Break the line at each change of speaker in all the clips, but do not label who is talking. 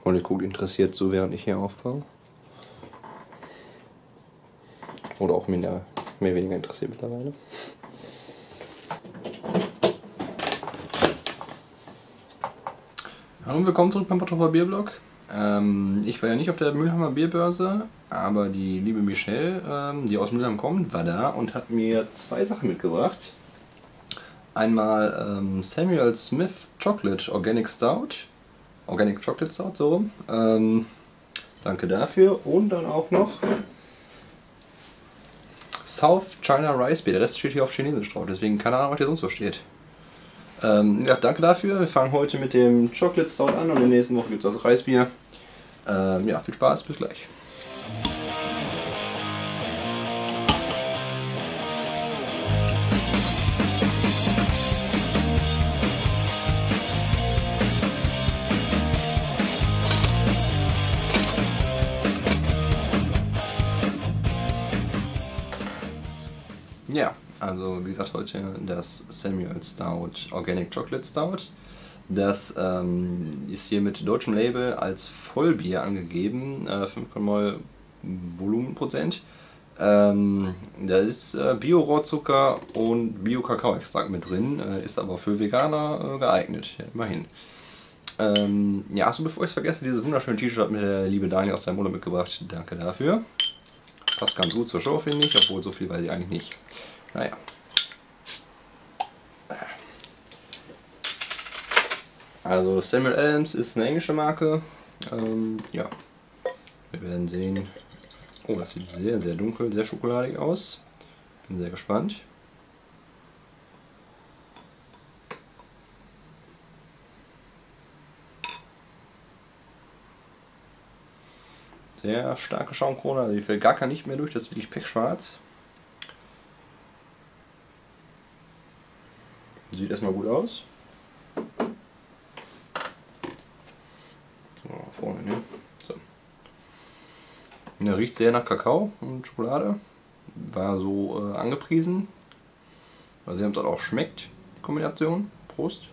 Und ich gucke interessiert so, während ich hier aufbaue. Oder auch mehr oder weniger interessiert mittlerweile. Hallo und willkommen zurück beim Bottroper Bierblog. Ich war ja nicht auf der Mülheimer Bierbörse, aber die liebe Michelle, die aus Mülheim kommt, war da und hat mir zwei Sachen mitgebracht. Einmal Samuel Smith Chocolate Organic Chocolate Stout, so rum. Danke dafür. Und dann auch noch South China Rice Beer. Der Rest steht hier auf Chinesisch drauf, deswegen keine Ahnung, was hier sonst so steht. Ja, danke dafür. Wir fangen heute mit dem Chocolate Stout an und in der nächsten Woche gibt es das Reisbier. Ja, viel Spaß, bis gleich. Ja, also wie gesagt, heute das Samuel Stout Organic Chocolate Stout. Das ist hier mit deutschem Label als Vollbier angegeben, 5,0 Volumenprozent. Da ist Bio-Rohrzucker und Bio-Kakao-Extrakt mit drin, ist aber für Veganer geeignet, ja, immerhin. Ja, achso, bevor ich es vergesse, dieses wunderschöne T-Shirt hat mir der liebe Daniel aus seinem Urlaub mitgebracht. Danke dafür. Passt ganz gut zur Show, finde ich, obwohl so viel weiß ich eigentlich nicht. Naja. Also Samuel Adams ist eine englische Marke. Ja, wir werden sehen. Oh, das sieht sehr, sehr dunkel, sehr schokoladig aus. Bin sehr gespannt. Sehr starke Schaumkrone, also die fällt gar nicht mehr durch, das ist wirklich pechschwarz. Sieht erstmal gut aus. Vorne, ne? So. Ja, riecht sehr nach Kakao und Schokolade. War so angepriesen. Also sie haben es auch schmeckt, die Kombination. Prost.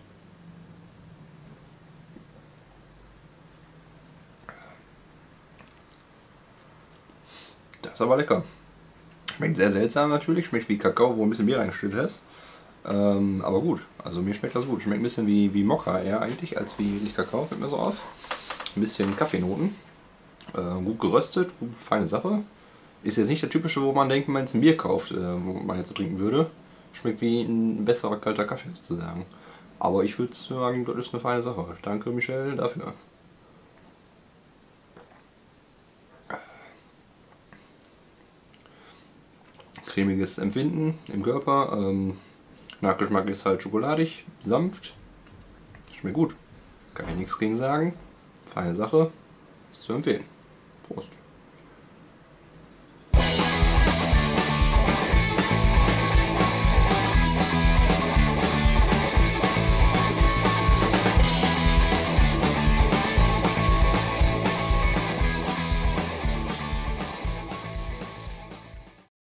Das ist aber lecker. Schmeckt sehr seltsam natürlich, schmeckt wie Kakao, wo ein bisschen Bier reingeschüttet ist. Aber gut, also mir schmeckt das gut. Schmeckt ein bisschen wie Mokka eher eigentlich, als wie Kakao, fällt mir so auf. Ein bisschen Kaffeenoten. Gut geröstet, feine Sache. Ist jetzt nicht der typische, wo man denkt, wenn man jetzt ein Bier kauft, wo man jetzt so trinken würde. Schmeckt wie ein besserer kalter Kaffee sozusagen. Aber ich würde sagen, das ist eine feine Sache. Danke Michelle dafür. Cremiges Empfinden im Körper. Nachgeschmack ist halt schokoladig, sanft. Schmeckt gut. Kann ich nichts gegen sagen. Feine Sache. Ist zu empfehlen. Prost.